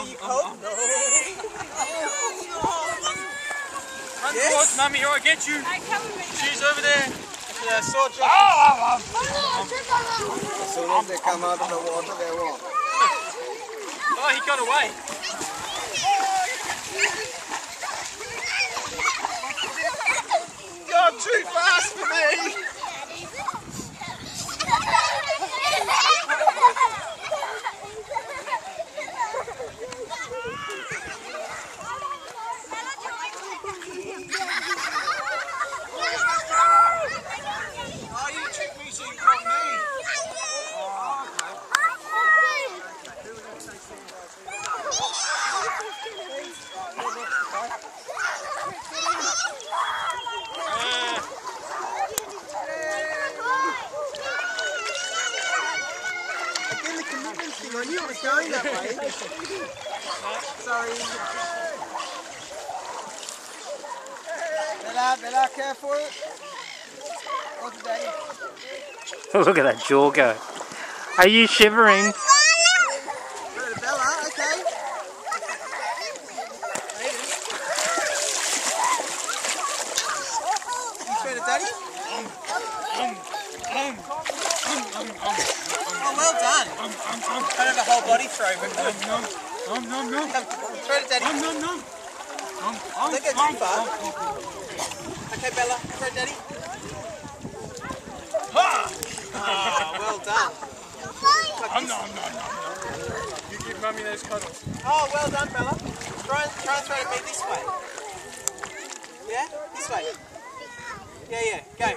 you cold? No. Run towards Mummy, or I'll get you. She's over there. Yeah, I saw Josh. As soon as they come out of the water, they're warm. Oh, he got away. You're too fast for me. I knew it was going that way. Sorry. Bella, careful. Look at that jaw go. Are you shivering? Bella, okay. You straight at Daddy? Oh, well done. Don't have a whole body throw, but good. Throw to Daddy. Don't go too far. Okay, Bella, throw Daddy. Well done. You give Mummy those cuddles. Oh, well done, Bella. Try and throw to me this way. Yeah? This way. Yeah, go.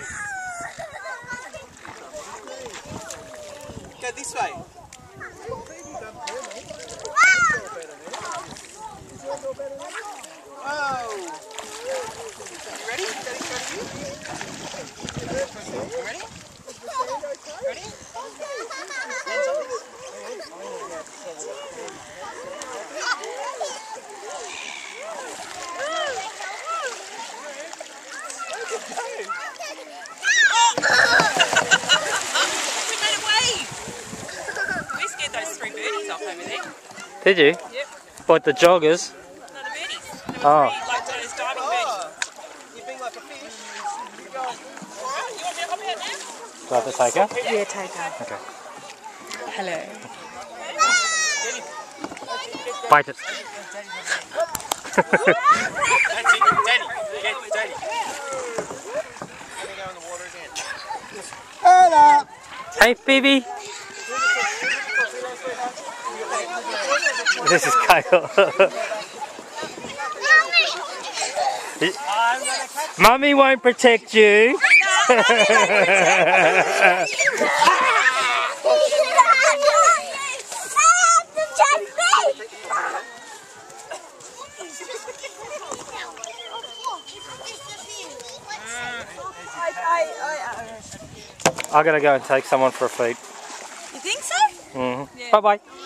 Go this way. Whoa! You ready? Daddy's ready? You ready? Ready? Hands up. Did you? Yep. What, the joggers? No, the birdies. Oh. Like those diving birdies. You're being like a fish. You go. Alright, you want me to hop out now? Do I have to take her? Yeah, take her. Okay. Hello. Bite it. That's it, Daddy. Get Daddy. Let me go in the water again. Hello. Hey, Phoebe. This is Kyle. Mummy won't protect you. I gotta go and take someone for a feed. You think so? Mm-hmm. Yeah. Bye bye.